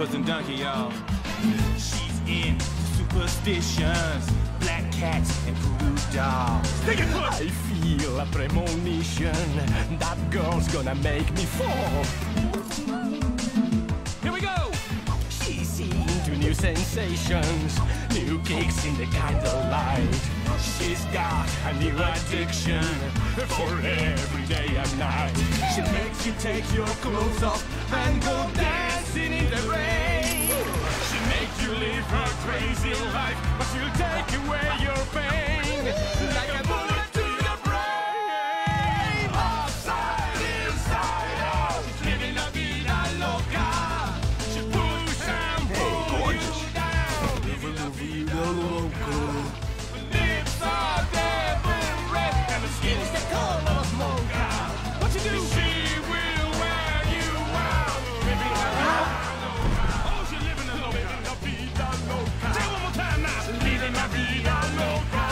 bustin' donkey, y'all. She's into superstitions, black cats and voodoo dolls. I feel a premonition that girl's gonna make me fall. Here we go! She's into new sensations, new kicks in the candlelight. She's got a new addiction for every day and night. She makes you take your clothes off and go dancing in the rain. She makes you live her crazy life, but she'll take away your pain like a bullet to the brain. Upside, inside out, living la vida loca. She push and pull you down, living la vida loca. Lips are devil red and the skin is the color of mocha. What you do? She will wear you out, living la vida loca. Oh, she living la vida loca. Say it one more time now. Living la vida loca.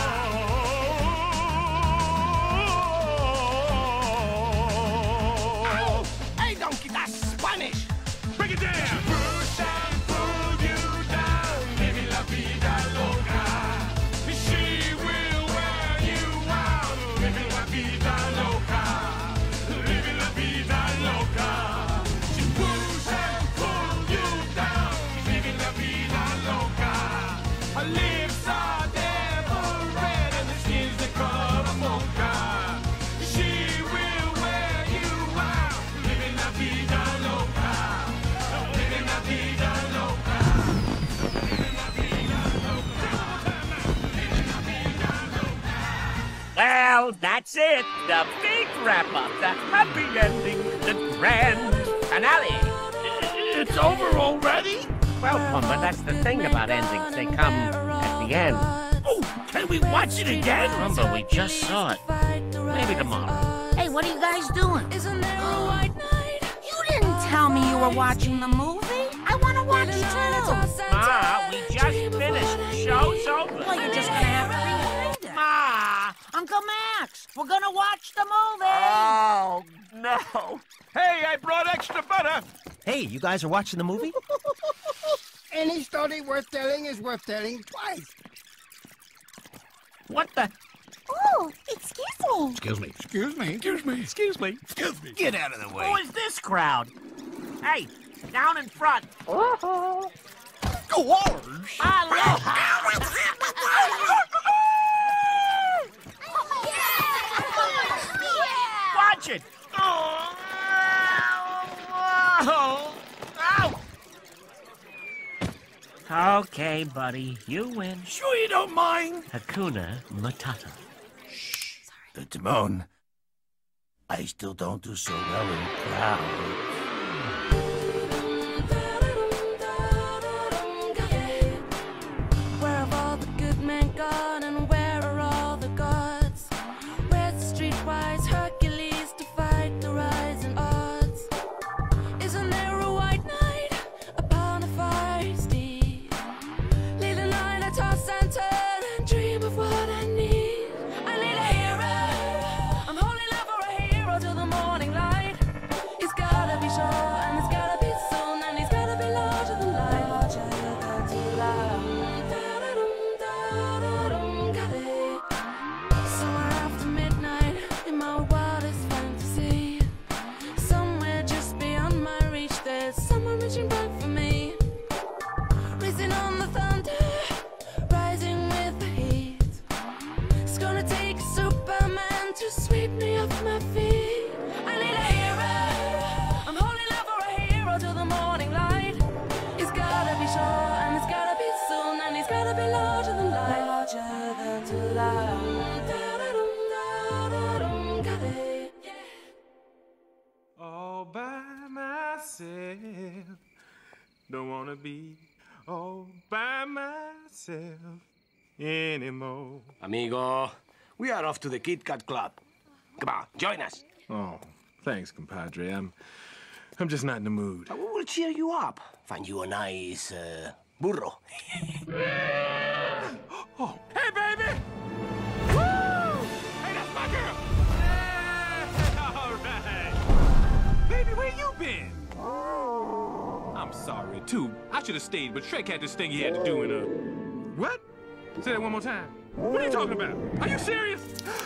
Hey, donkey, that's Spanish. Break it down. Push and pull you down, living la vida loca. She will wear you out, living la vida loca. Living la vida loca. She push and pull you down, living la vida loca. Her lips are devil red and the skin's the color of mocha. She will wear you out, living la vida loca. Living la vida loca. Living la vida loca. Living la vida loca. Well, that's it. The big wrap-up, the happy ending, the grand finale. It's over already? Well, Pumbaa, that's the thing about endings. They come at the end. Oh, can we watch it again? Pumbaa, we just saw it. Maybe tomorrow. Hey, what are you guys doing? Isn't there a white night? You didn't tell me you were watching the movie. I want to watch it too. Ma, we just finished. The show's over. Well, you're just gonna have to rewind it. Ma! Uncle Max, we're gonna watch the movie. Oh, no. Hey, I brought extra butter. Hey, you guys are watching the movie? Any story worth telling is worth telling twice. What the? Oh, excuse me. Excuse me. Excuse me. Excuse me. Excuse me. Excuse me. Get out of the way. Who is this crowd? Hey, down in front. Gorge. Watch it. Okay, buddy, you win. Sure you don't mind? Hakuna Matata. Timon, I still don't do so well in crowds. Where have all the good men gone and where are all the gods? Where's the streetwise Hercules to fight the rising odds? Isn't there a white knight upon a fiery steed? Late at night I toss and turn and dream of what I need. I need a hero. I'm holding out for a hero till the morning light. He's gotta be sure and it's gotta be soon and he's gotta be larger than life. Larger than life. Somewhere after midnight in my wildest fantasy, somewhere just beyond my reach, there's someone reaching back for me. Racing on the thunder, rising with the heat. It's gonna take a Superman to sweep me off my feet. I need a hero. I'm holding out for a hero till the morning light. He's gotta be sure and it's gotta be soon and he's gotta be larger than life. Larger than life. All by myself. Don't wanna be all by myself anymore. Amigo, we are off to the Kit Kat Club. Come on, join us. Oh, thanks, compadre. I'm just not in the mood. We'll cheer you up. Find you a nice, burro. Oh, Hey, baby! woo! Hey, that's my girl. Yeah, all right. Baby, where you been? I'm I'm sorry, too. I should have stayed, but Shrek had this thing he had to do in a... What? Say that one more time. What are you talking about? Are you serious?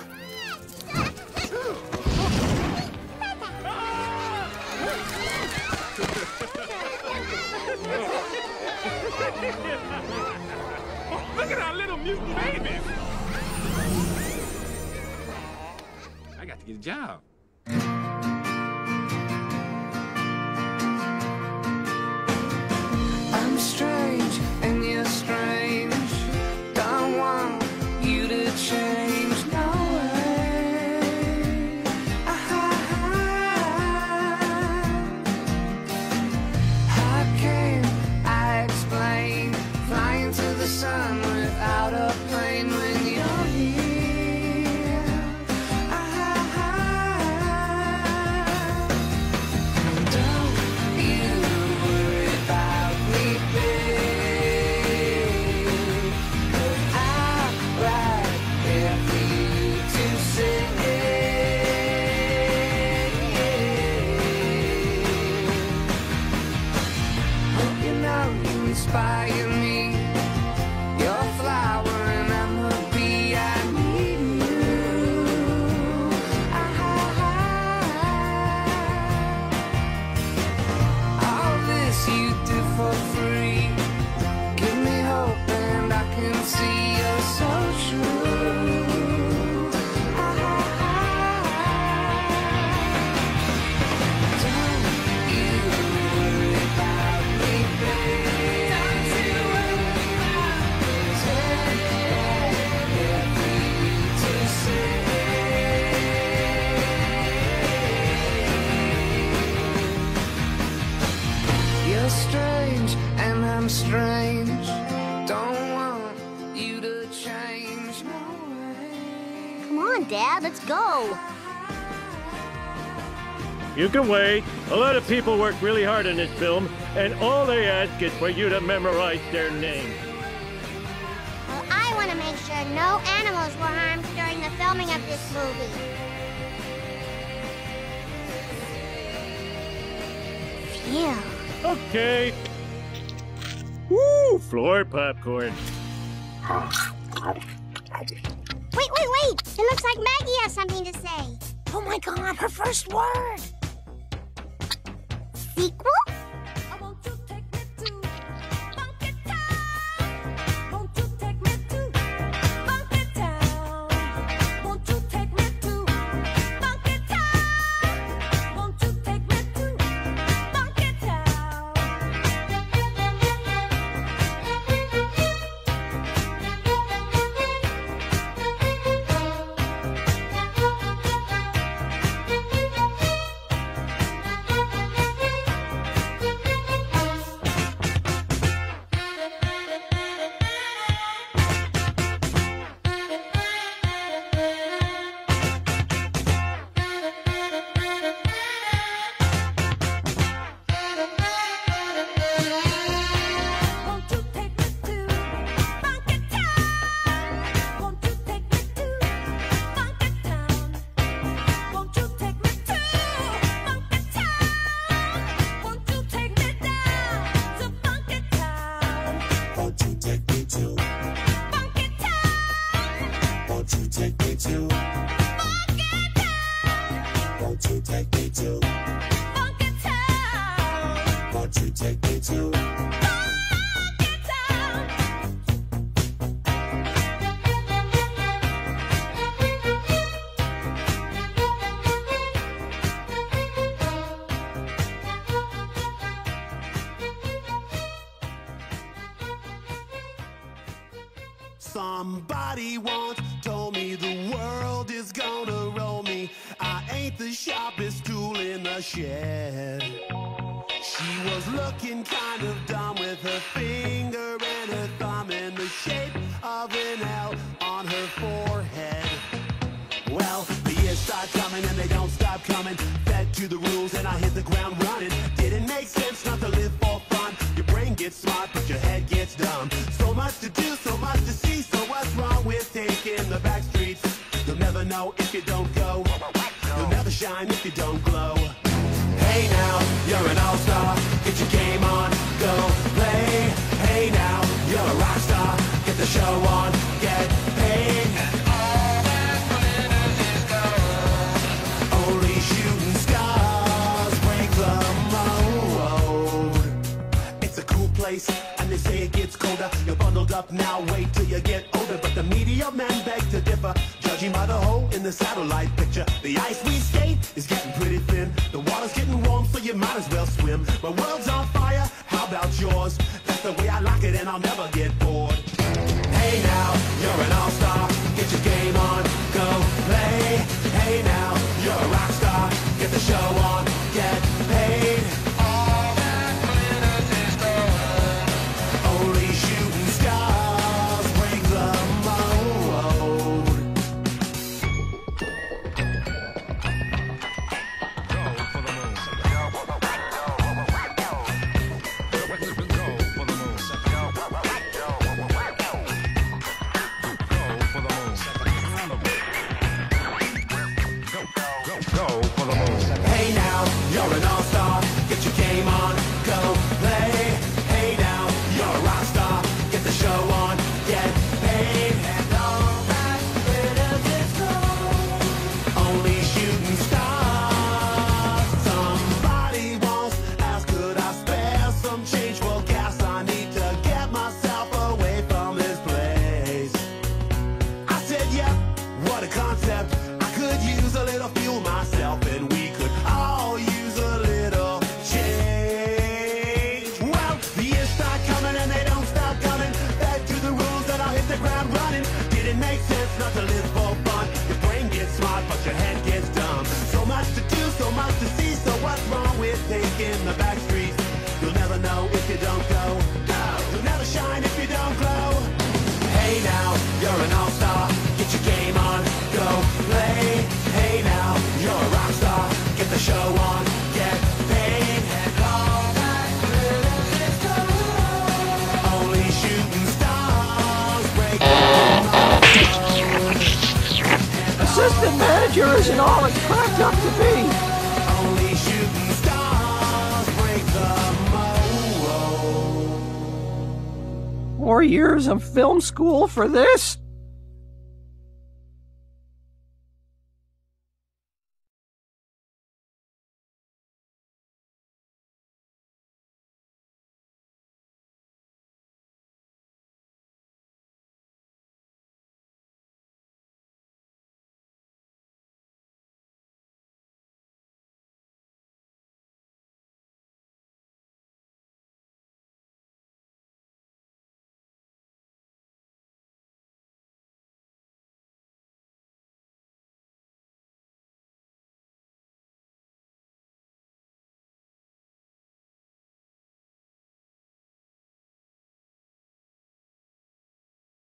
Oh, look at our little mutant babies. I got to get a job. I'm strange and you're strange. Don't want you to change, no way. How can I explain flying to the sun without a plane when you're here? Don't you worry about me, babe, 'cause I'm right there for you to say. Hope you know you inspire me. You're a flower and I'm a bee. I need you. All this you do for free. Give me hope and I can see you're so true. Don't you worry about me, babe. Don't you worry about me. There for you to say. You're strange and I'm strange. Don't want you to change, no way. Come on, Dad, let's go. You can wait. A lot of people work really hard on this film, and all they ask is for you to memorize their names. Well, I want to make sure no animals were harmed during the filming of this movie. Phew. Okay. Woo! Floor popcorn. Wait! It looks like Maggie has something to say. Oh my God, her first word. Sequel? I want to take me to Funky Town. Won't you take me to Funky Town? Won't you take me to Funky Town? Won't you take me to Funky Town? Won't you take me to Funky Town? Won't you take me to Funky Town? Won't you take me to Funky Town? Won't you take me down to Funky Town? Won't you take me to? Funky Town, Won't you take me to? Funky Town, Won't you take me to? Funky Town, Won't you take me to? Funky Town. Somebody once told me the world is gonna roll me. I ain't the sharpest tool in the shed. She was looking kind of dumb with her finger and her thumb in the shape of an L on her forehead. Well, the years start coming and they don't stop coming. Fed to the rules and I hit the ground running. Didn't make sense not to live for fun. Your brain gets smart but your head gets dumb. So much to do, so much to see. So what's wrong with taking the back streets? You'll never know if you don't go. You'll never shine if you don't glow. Hey now, you're an all-star. Get your game on. now wait till you get older. But the media men beg to differ, judging by the hole in the satellite picture. The ice we skate is getting pretty thin. The water's getting warm, so you might as well swim. My world's on fire, how about yours? That's the way I like it, and I'll never get bored. Hey now, you're an all-star. Get your game on, go play. Hey now, you're a rock star. Get the show on, get paid. All that glitters is gold. Only shooting stars break the mold. Go for the moon. Go for the moon. Go for the moon. Hey now, you're an all-star. Get your game on, go play. Hey now, you're a rock star. Get the show on, get paid. And all that glitters is gold. Only shooting stars. Somebody once asked, could I spare some change for gas? I need to get myself away from this place. I said, yep, what a concept. I could use a little fuel myself, and we could all use a little change. Well, the years start coming and they don't stop coming. Back to the rules that I'll hit the ground running. Didn't make sense not to live for fun. Your brain gets smart, but your head gets dumb. So much to do, so much to see. So what's wrong with taking the back streets? You'll never know if you don't go. No, you'll never shine if you don't glow. Hey now, you're an all-star. Get your game on, go play. Hey now, you're a rock star. Get the show on, get paid. And all that glitters is gold. Only shooting stars break the Assistant manager isn't all it's cracked up to be. Only shooting stars break the mold. 4 years of film school for this?